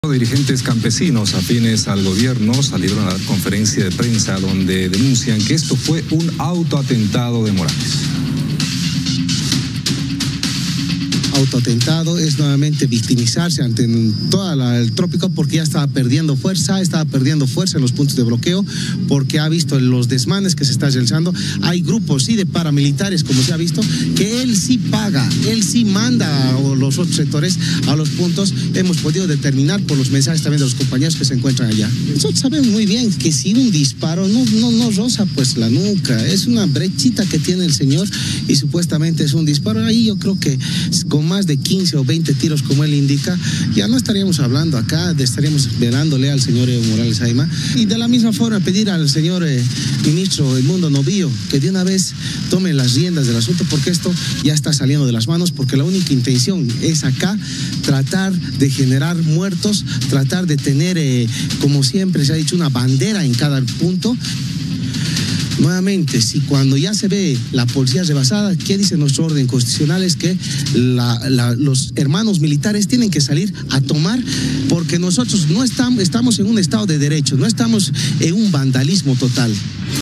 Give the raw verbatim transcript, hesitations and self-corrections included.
Dirigentes campesinos afines al gobierno salieron a dar conferencia de prensa donde denuncian que esto fue un autoatentado de Morales. Autoatentado es nuevamente victimizarse ante todo el trópico porque ya estaba perdiendo fuerza, estaba perdiendo fuerza en los puntos de bloqueo porque ha visto los desmanes que se está realizando. Hay grupos sí de paramilitares, como se ha visto, que él sí paga, él sí manda a los otros sectores a los puntos. Hemos podido determinar por los mensajes también de los compañeros que se encuentran allá. Nosotros sabemos muy bien que si un disparo no, no, no roza pues la nuca, es una brechita que tiene el señor y supuestamente es un disparo. Ahí yo creo que con más de quince o veinte tiros como él indica, ya no estaríamos hablando acá, estaríamos velándole al señor Evo Morales Ayma. Y de la misma forma pedir al señor eh, ministro Edmundo Novillo que de una vez tome las riendas del asunto porque esto ya está saliendo de las manos, porque la única intención es acá tratar de generar muertos, tratar de tener, eh, como siempre se ha dicho, una bandera en cada punto. Nuevamente, si cuando ya se ve la policía rebasada, ¿qué dice nuestro orden constitucional? Es que la, la, los hermanos militares tienen que salir a tomar, porque nosotros no estamos, estamos en un estado de derecho, no estamos en un vandalismo total.